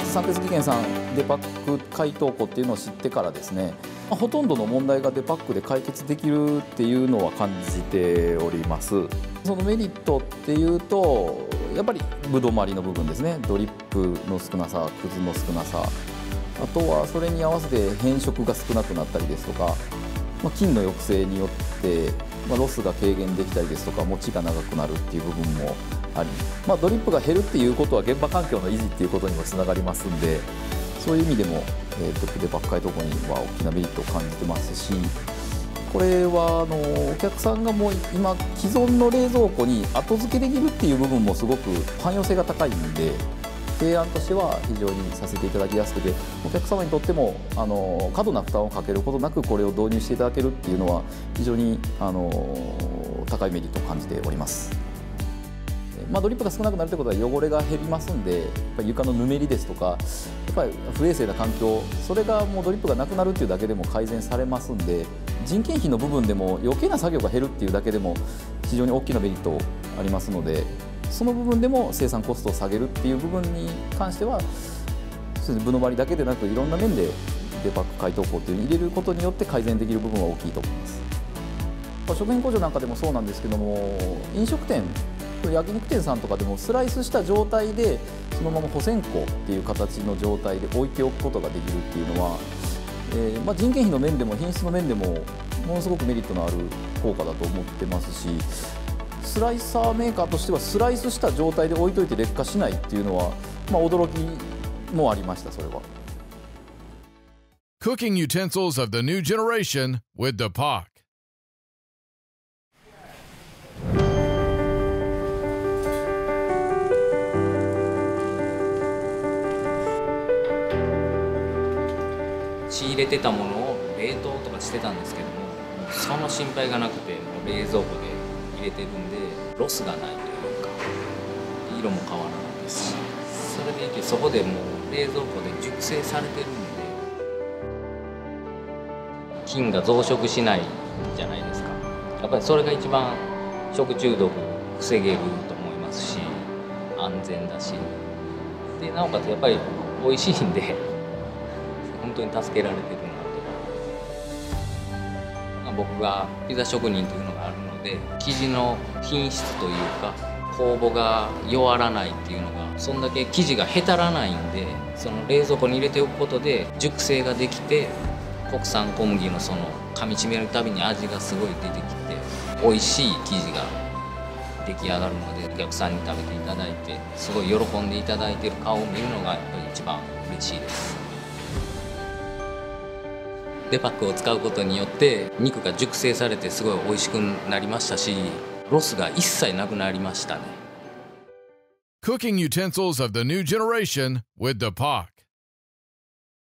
三鉄技研さんデパック解凍庫っていうのを知ってからですね、ほとんどの問題がデパックで解決できるっていうのは感じております。そのメリットっていうとやっぱりぶどまりの部分ですね。ドリップの少なさ、くずの少なさ、あとはそれに合わせて変色が少なくなったりですとか、菌の抑制によってロスが軽減できたりですとか、持ちが長くなるっていう部分もあり、ドリップが減るっていうことは現場環境の維持っていうことにもつながりますんで、そういう意味でもデパック解凍庫には大きなメリットを感じてますし、これはお客さんがもう今既存の冷蔵庫に後付けできるっていう部分もすごく汎用性が高いんで、提案としては非常にさせていただきやすくて、お客様にとっても過度な負担をかけることなくこれを導入していただけるっていうのは非常に高いメリットを感じております。ドリップが少なくなるということは汚れが減りますんで、やっぱり床のぬめりですとか、やっぱり不衛生な環境、それがもうドリップがなくなるっていうだけでも改善されますんで、人件費の部分でも余計な作業が減るっていうだけでも非常に大きなメリットありますので、その部分でも生産コストを下げるっていう部分に関しては、ぶのまりだけでなくいろんな面でデパック解凍庫っていうのを入れることによって改善できる部分は大きいと思います。食品工場なんかでもそうなんですけども、飲食店、焼肉店さんとかでもスライスした状態でそのまま保鮮庫っていう形の状態で置いておくことができるっていうのは、人件費の面でも品質の面でもものすごくメリットのある効果だと思ってますし、スライサーメーカーとしてはスライスした状態で置いといて劣化しないっていうのは、驚きもありました。それは Cooking utensils of the new generation with DePac。 仕入れてたものを冷凍とかしてたんですけども、その心配がなくて、もう冷蔵庫で入れてるんでロスがないというか、色も変わらないですし、それでいてそこでもう冷蔵庫で熟成されてるんで菌が増殖しないじゃないですか。やっぱりそれが一番食中毒防げると思いますし、安全だし、でなおかつやっぱり美味しいんで本当に助けられてるなと。僕がピザ職人というのがあるので、生地の品質というか酵母が弱らないっていうのが、そんだけ生地がへたらないんで、その冷蔵庫に入れておくことで熟成ができて、国産小麦のその噛みしめるたびに味がすごい出てきて美味しい生地が出来上がるので、お客さんに食べていただいてすごい喜んでいただいてる顔を見るのがやっぱり一番嬉しいです。デパックを使うことによって肉が熟成されてすごい美味しくなりましたし、ロスが一切なくなりましたね。 Cooking utensils of the new generation with DePac。